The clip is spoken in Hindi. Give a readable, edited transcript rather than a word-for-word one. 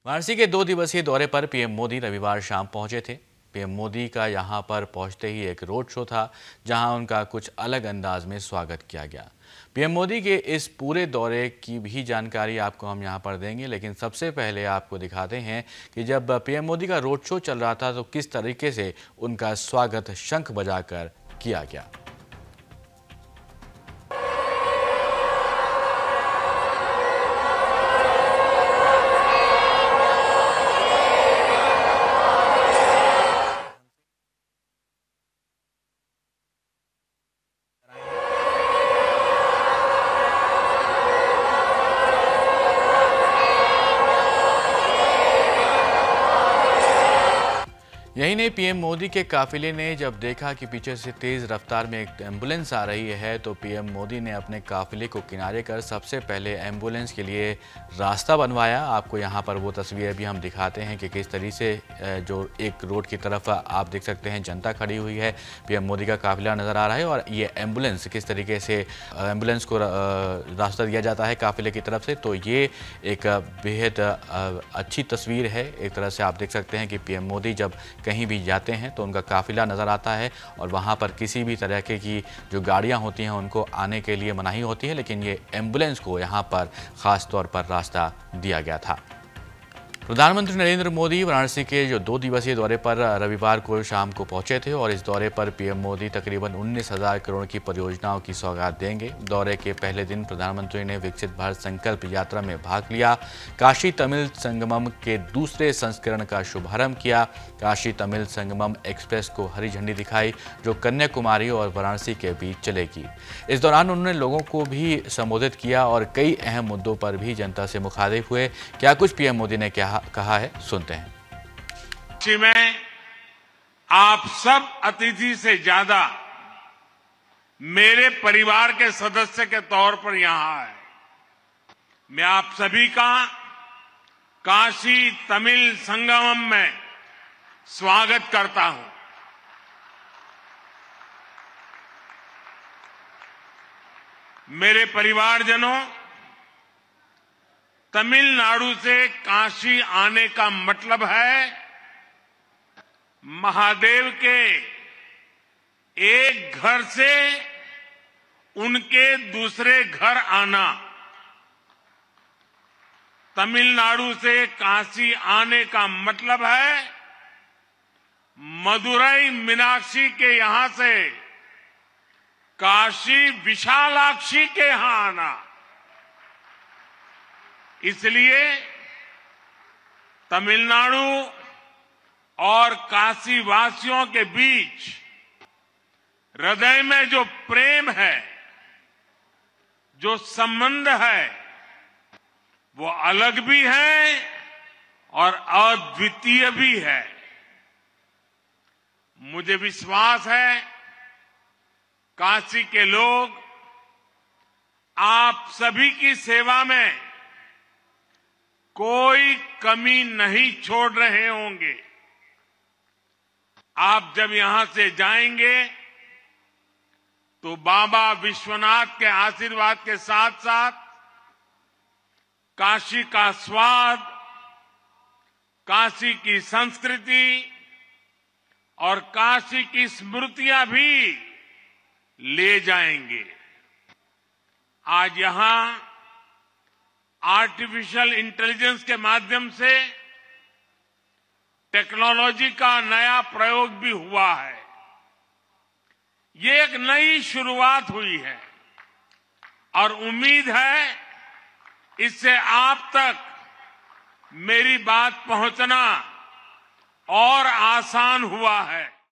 वाराणसी के 2 दिवसीय दौरे पर पीएम मोदी रविवार शाम पहुंचे थे। पीएम मोदी का यहां पर पहुंचते ही एक रोड शो था, जहां उनका कुछ अलग अंदाज में स्वागत किया गया। पीएम मोदी के इस पूरे दौरे की भी जानकारी आपको हम यहां पर देंगे, लेकिन सबसे पहले आपको दिखाते हैं कि जब पीएम मोदी का रोड शो चल रहा था तो किस तरीके से उनका स्वागत शंख बजाकर किया गया। यही नहीं, पीएम मोदी के काफिले ने जब देखा कि पीछे से तेज रफ्तार में एक एम्बुलेंस आ रही है तो पीएम मोदी ने अपने काफिले को किनारे कर सबसे पहले एम्बुलेंस के लिए रास्ता बनवाया। आपको यहां पर वो तस्वीरें भी हम दिखाते हैं कि किस तरीके से जो एक रोड की तरफ आप देख सकते हैं जनता खड़ी हुई है, पीएम मोदी का काफिला नज़र आ रहा है और ये एम्बुलेंस किस तरीके से एम्बुलेंस को रास्ता दिया जाता है काफिले की तरफ से। तो ये एक बेहद अच्छी तस्वीर है। एक तरह से आप देख सकते हैं कि पीएम मोदी जब कहीं भी जाते हैं तो उनका काफिला नज़र आता है और वहाँ पर किसी भी तरह की जो गाड़ियाँ होती हैं उनको आने के लिए मनाही होती है, लेकिन ये एम्बुलेंस को यहाँ पर ख़ास तौर पर रास्ता दिया गया था। प्रधानमंत्री नरेंद्र मोदी वाराणसी के जो 2 दिवसीय दौरे पर रविवार को शाम को पहुंचे थे और इस दौरे पर पीएम मोदी तकरीबन 19,000 करोड़ की परियोजनाओं की सौगात देंगे। दौरे के पहले दिन प्रधानमंत्री ने विकसित भारत संकल्प यात्रा में भाग लिया, काशी तमिल संगमम के दूसरे संस्करण का शुभारंभ किया। काशी तमिल संगमम एक्सप्रेस को हरी झंडी दिखाई, जो कन्याकुमारी और वाराणसी के बीच चलेगी। इस दौरान उन्होंने लोगों को भी संबोधित किया और कई अहम मुद्दों पर भी जनता से मुखातिब हुए। क्या कुछ पीएम मोदी ने कहा है, सुनते हैं। में आप सब अतिथि से ज्यादा मेरे परिवार के सदस्य के तौर पर यहां आए। मैं आप सभी का काशी तमिल संगमम में स्वागत करता हूं। मेरे परिवारजनों, तमिलनाडु से काशी आने का मतलब है महादेव के एक घर से उनके दूसरे घर आना। तमिलनाडु से काशी आने का मतलब है मदुरई मीनाक्षी के यहां से काशी विशालाक्षी के यहां आना। इसलिए तमिलनाडु और काशी वासियों के बीच हृदय में जो प्रेम है, जो संबंध है, वो अलग भी है और अद्वितीय भी है। मुझे विश्वास है काशी के लोग आप सभी की सेवा में कोई कमी नहीं छोड़ रहे होंगे। आप जब यहां से जाएंगे तो बाबा विश्वनाथ के आशीर्वाद के साथ साथ काशी का स्वाद, काशी की संस्कृति और काशी की स्मृतियां भी ले जाएंगे। आज यहां आर्टिफिशियल इंटेलिजेंस के माध्यम से टेक्नोलॉजी का नया प्रयोग भी हुआ है। ये एक नई शुरुआत हुई है और उम्मीद है इससे आप तक मेरी बात पहुंचना और आसान हुआ है।